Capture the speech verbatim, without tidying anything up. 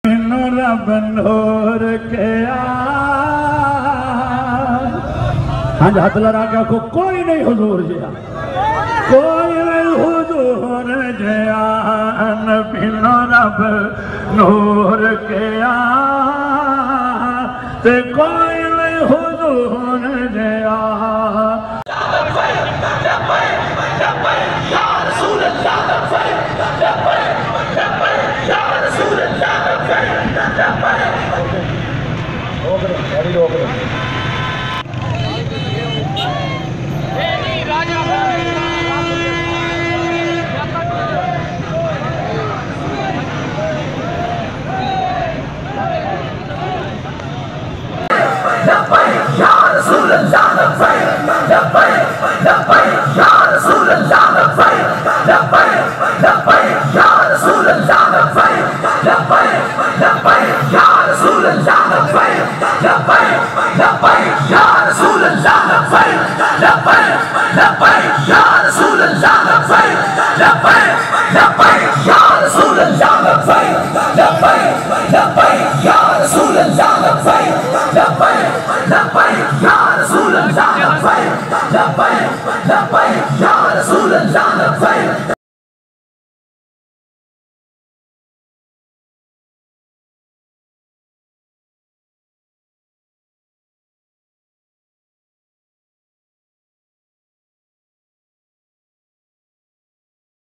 रब नूर के हाँ हाथ लड़ा के को कोई नहीं हुजूर जिया, कोई नहीं हुजूर जिया नबी रब नूर के ते कोई नहीं हुजूर जिया। Ya Rasul Allah